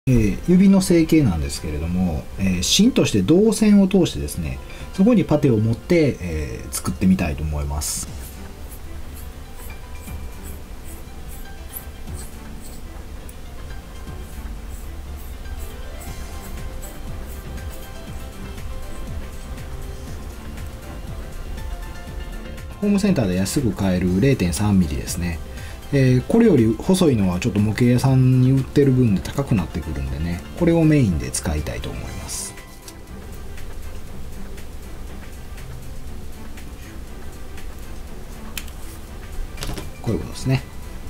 指の成形なんですけれども、芯として銅線を通してですね、そこにパテを持って、作ってみたいと思います。ホームセンターで安く買える 0.3 ミリですね。これより細いのはちょっと模型屋さんに売ってる分で高くなってくるんでね、これをメインで使いたいと思います。こういうことですね。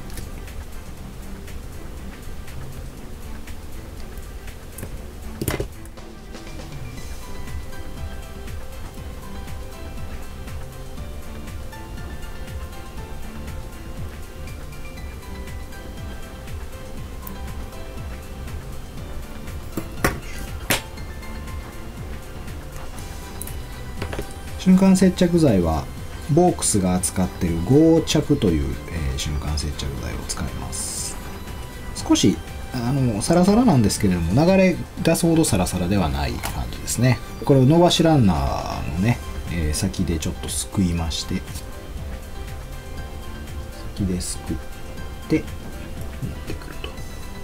瞬間接着剤はボークスが扱っている合着という、瞬間接着剤を使います。少しサラサラなんですけれども、流れ出すほどサラサラではない感じですね。これを伸ばしランナーのね、先でちょっとすくいまして、先ですくって持ってくると。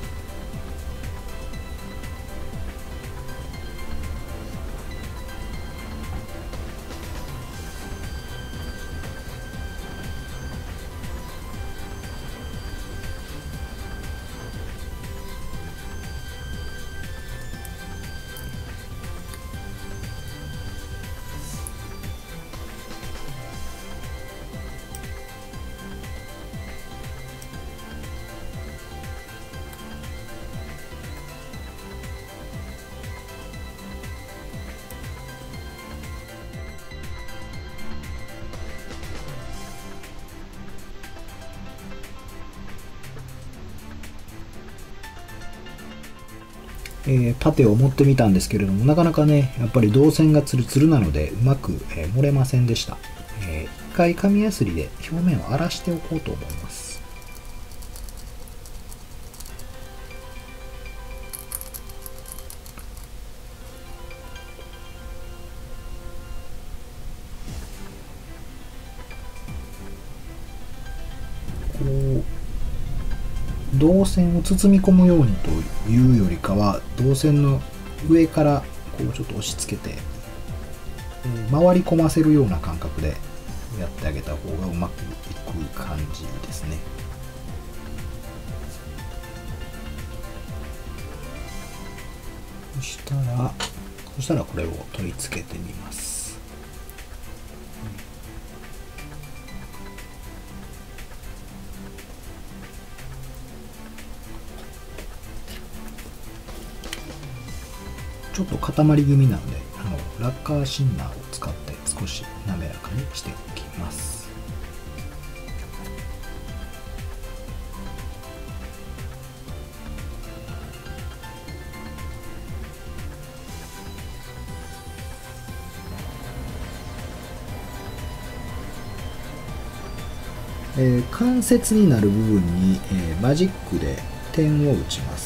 パテを持ってみたんですけれども、なかなかね、やっぱり銅線がツルツルなのでうまく、漏れませんでした。一回紙やすりで表面を荒らしておこうと思います。こう銅線を包み込むようにというよりかは、銅線の上からこうちょっと押し付けて、回り込ませるような感覚でやってあげた方がうまくいく感じですね。そしたらこれを取り付けてみます。ちょっと固まり気味なので、ラッカーシンナーを使って少し滑らかにしておきます。関節になる部分に、マジックで点を打ちます。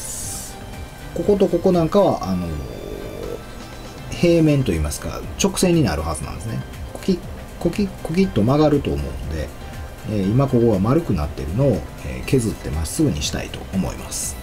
こことここなんかは平面といいますか直線になるはずなんですね。コキッと曲がると思うので、今ここが丸くなっているのを削ってまっすぐにしたいと思います。